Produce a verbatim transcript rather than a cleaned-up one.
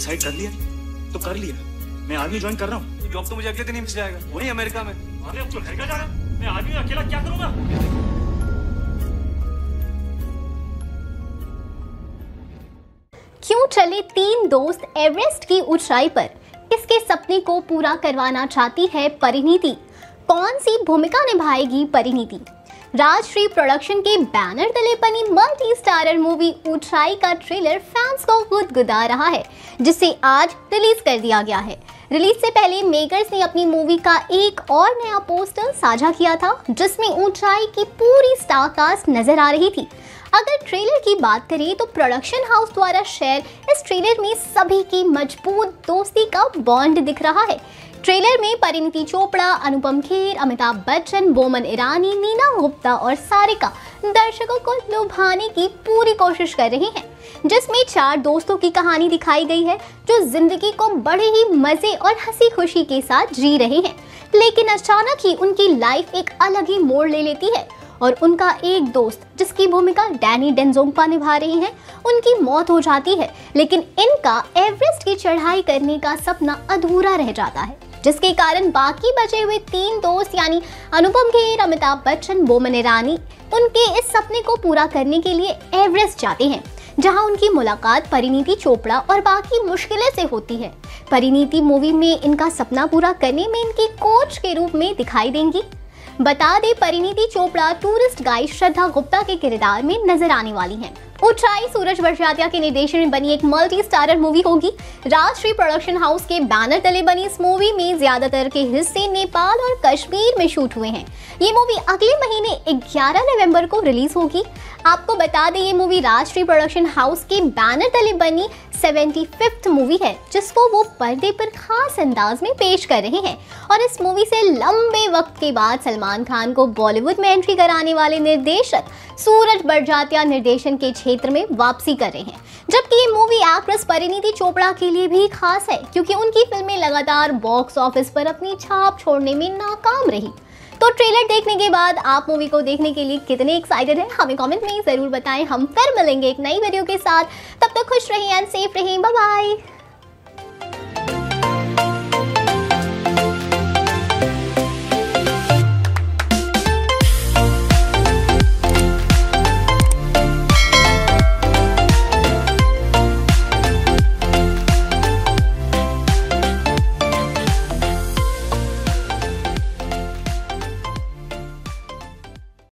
Decide कर लिया तो कर लिया, मैं आर्मी ज्वाइन कर रहा हूँ। जॉब तो मुझे अगले दिन ही मिल जाएगा, वही अमेरिका में। अरे अब तो लड़का जा रहा है, मैं आर्मी में अकेला क्या करूंगा? क्यों चले तीन दोस्त एवरेस्ट की ऊंचाई पर? किसके सपने को पूरा करवाना चाहती है परिणीति? कौन सी भूमिका निभाएगी परिणीति? राजश्री प्रोडक्शन के बैनर तले बनी मल्टी स्टारर मूवी ऊंचाई का ट्रेलर फैंस को गुदगुदा रहा है, जिसे आज रिलीज कर दिया गया है। रिलीज से पहले मेकर्स ने अपनी मूवी का एक और नया पोस्टर साझा किया था, जिसमें ऊंचाई की पूरी स्टार कास्ट नजर आ रही थी। अगर ट्रेलर की बात करें तो प्रोडक्शन हाउस द्वारा शेयर इस ट्रेलर में सभी की मजबूत दोस्ती का बॉन्ड दिख रहा है। ट्रेलर में परिणीति चोपड़ा, अनुपम खेर, अमिताभ बच्चन, बोमन ईरानी, नीना गुप्ता और सारिका दर्शकों को लुभाने की पूरी कोशिश कर रहे हैं, जिसमें चार दोस्तों की कहानी दिखाई गई है जो जिंदगी को बड़े ही मजे और हंसी खुशी के साथ जी रहे हैं। लेकिन अचानक ही उनकी लाइफ एक अलग ही मोड़ ले लेती है और उनका एक दोस्त, जिसकी भूमिका डैनी डेंजोंगपा निभा रही हैं, उनकी मौत हो जाती है। लेकिन इनका एवरेस्ट की चढ़ाई करने का सपना अधूरा रह जाता है, जिसके कारण बाकी बचे हुए तीन दोस्त यानी अनुपम खेर, अमिताभ बच्चन, बोमन ईरानी उनके इस सपने को पूरा करने के लिए एवरेस्ट जाते हैं, जहां उनकी मुलाकात परिणीति चोपड़ा और बाकी मुश्किलें से होती है। परिणीति मूवी में इनका सपना पूरा करने में इनकी कोच के रूप में दिखाई देंगी। बता दें, परिणीति चोपड़ा टूरिस्ट गाइड श्रद्धा गुप्ता के किरदार में नजर आने वाली हैं। ऊंचाई सूरज बड़जात्या के निर्देशन में बनी एक मल्टी स्टारर मूवी होगी। राजश्री प्रोडक्शन हाउस के बैनर तले बनी इस मूवी में ज्यादातर के हिस्से नेपाल और कश्मीर में शूट हुए हैं। ये मूवी अगले महीने ग्यारह नवंबर को रिलीज होगी। आपको बता दें, ये मूवी राजश्री प्रोडक्शन हाउस के बैनर तले बनी सेवेंटी फिफ्थ मूवी है, जिसको वो पर्दे पर खास अंदाज में पेश कर रहे हैं। और इस मूवी से लंबे वक्त के बाद सलमान खान को बॉलीवुड में एंट्री कराने वाले निर्देशक सूरज बड़जात्या निर्देशन के क्षेत्र में वापसी कर रहे हैं। जबकि ये मूवी एक्ट्रेस परिणीति चोपड़ा के लिए भी खास है, क्योंकि उनकी फिल्में लगातार बॉक्स ऑफिस पर अपनी छाप छोड़ने में नाकाम रही। तो ट्रेलर देखने के बाद आप मूवी को देखने के लिए कितने एक्साइटेड हैं, हमें कमेंट में जरूर बताएं। हम फिर मिलेंगे एक नई वीडियो के साथ। तब तक खुश रहिए एंड सेफ रहिए। Bye bye.